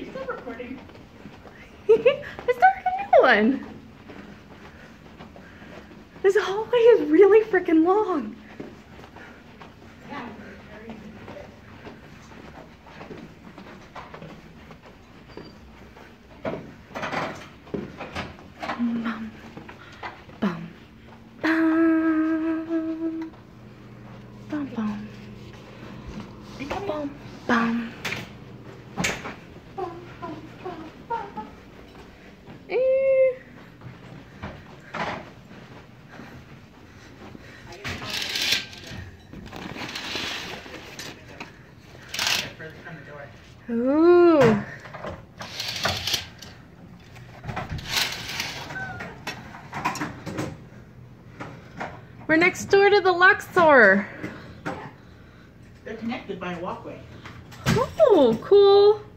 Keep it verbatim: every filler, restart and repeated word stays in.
you still recording? I started a new one. This hallway is really freaking long. Yeah. Bum, bum, bum, bum, bum, bum, bum. Eh. Ooh. We're next door to the Luxor. They're connected by a walkway. Oh, cool.